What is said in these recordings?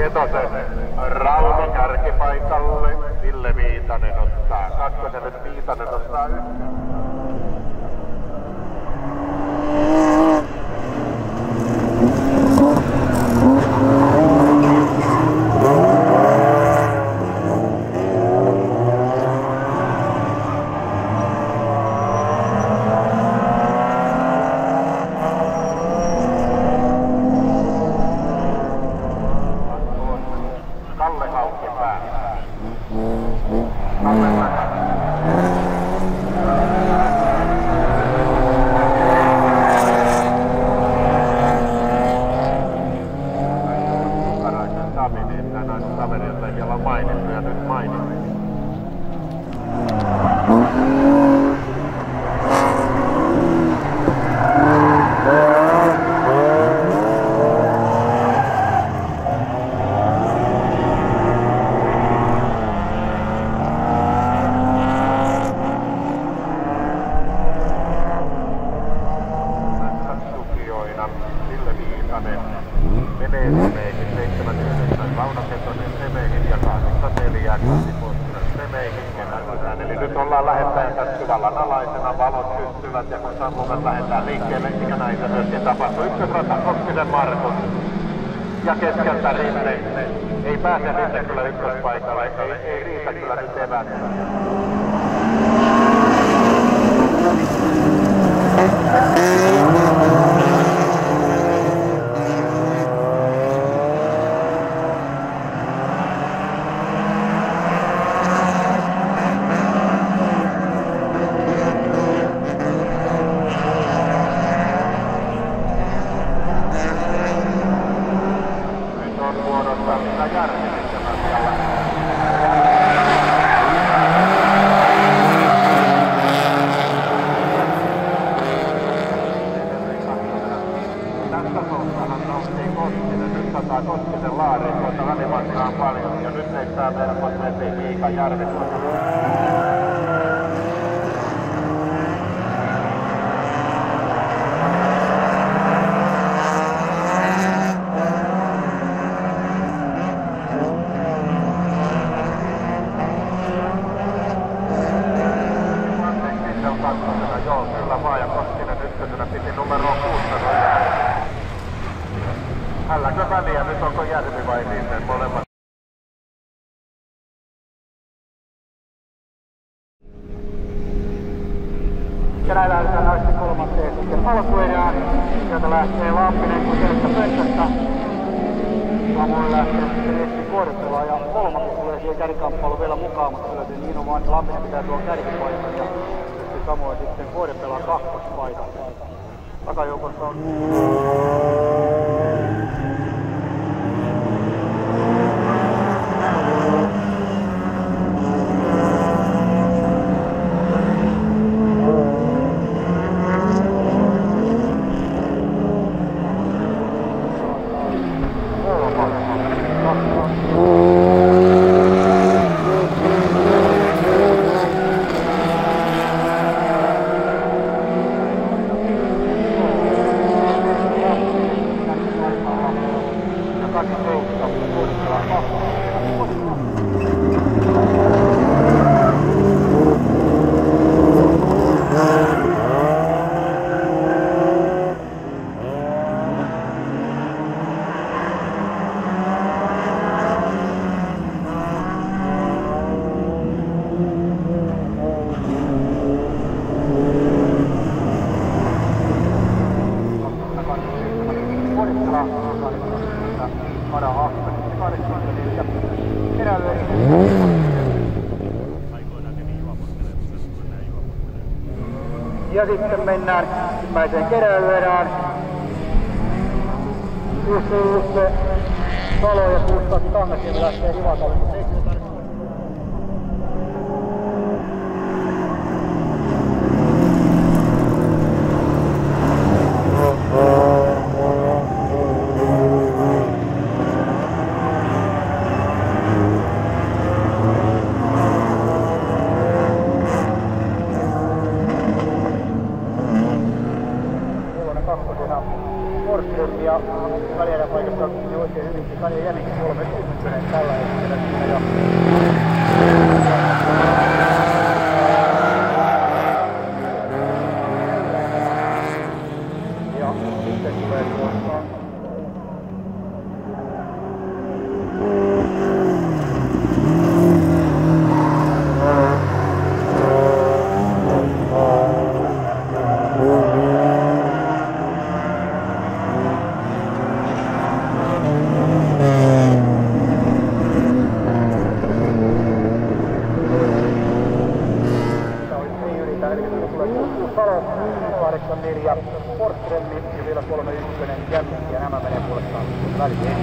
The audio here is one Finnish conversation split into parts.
Ketosen Rauno kärkipaikalle. Ville Viitanen ottaa kakkosen, nyt Viitanen ottaa ykkösen. Kalle Haukki päättää. Kalle takana. Karaisen Sami, niin tänään kaverilta ei vielä mainittu ja nyt mainittu. Ville Viitanen menee Semeihin 7-9, Rauno Ketonen Semeihin ja 8-4 Kassi Semeihin kenällään. Eli nyt ollaan lähettäjän kanssa syvällän alaisena, valot syttyvät ja kun sammuvat lähdetään liikkeelle, ja näitä myöskin tapahtuu. Ykkösrata Koskinen Markus ja keskeltä Rinne. Ei pääse Rinne kyllä ykköspaikalle, ei riitä kyllä nyt evät. Koskisen laariin tuota välimatkaa on paljon ja nyt heittää verkot vesi Miika Järvi tuota. Se on kakkosena, joo, kyllä vaan ja Koskinen ykkösenä piti numero 6 nojaa. Hälläkö väliä nyt, onko Järvi vai Rinne molemmat? Tänään lähdetään naisten kolmanteen sitten alkuerään. Sieltä lähtee Lampinen kuitenkin pöntöstä. Samoin lähtee sitten Essi Korpela ja kolmakin tulee siihen kärkikamppailuun vielä mukaan, mutta kyllä se niin on vaan, että Lampinen pitää tuon kärkipaikan ja samoin sitten Korpela kakkospaikan. Takajoukossa on ja sitten mennään ensimmäiseen keräilyerään. Jussi Salo ja Kustas Kangasniemi lähtee Rivakalle. Ja Kaljaran paikassa niin oikein hyvinkin. Kalja Jänikin 3-1 tällä hetkellä siinä ja sitten tulee tuosta ja Forsströmmi ja vielä 3-1 Jämminki ja nämä menee puolestaan väliin.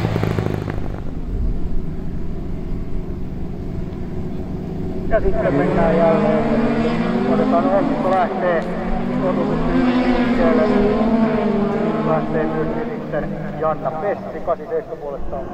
Ja sitten mennään jälleen. Otetaan Osmo lähtee totutusti liikkeelle. Lähtee myöskin sitten Janna Pessi 87 puolestaan.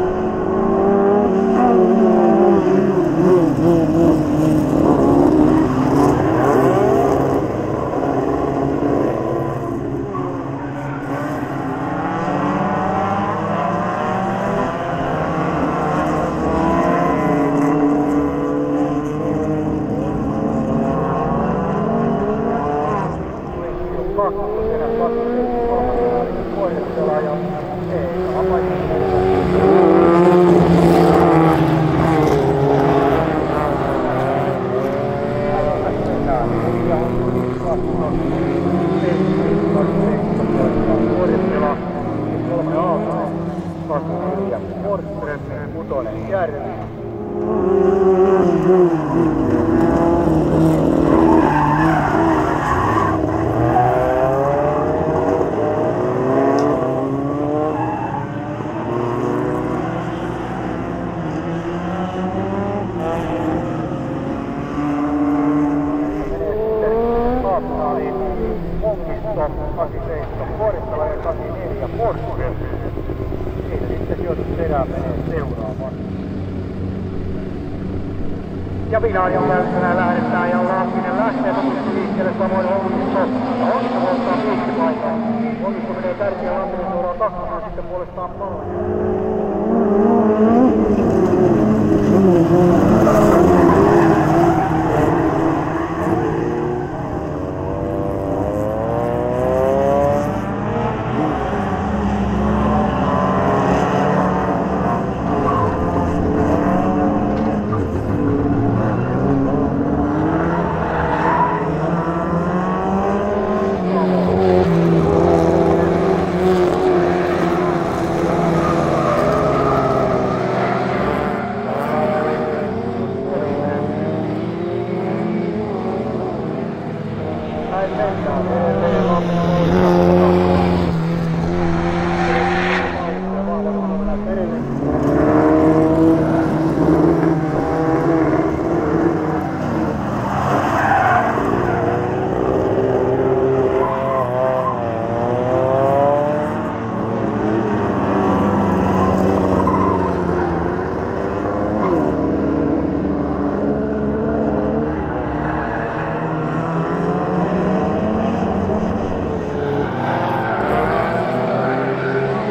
Ja Vinaajan käyttönä lähdetään ja Lahtinen lähtee totusti liikkeelle samoin Hongisto. Ja Hongisto voittaa piikkipaikan. Hongisto menee tärkeä Lahtinen seuraa kakkomaan sitten puolestaan Paloja.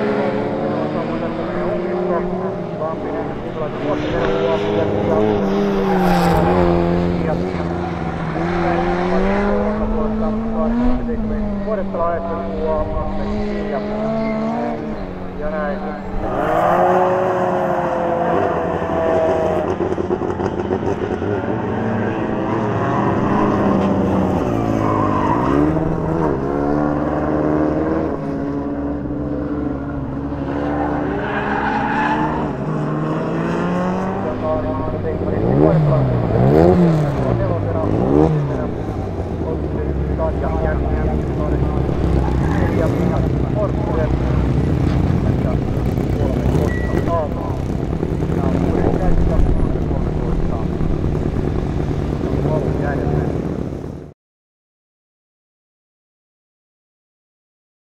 Lampinen, Nikolai Vuottinen,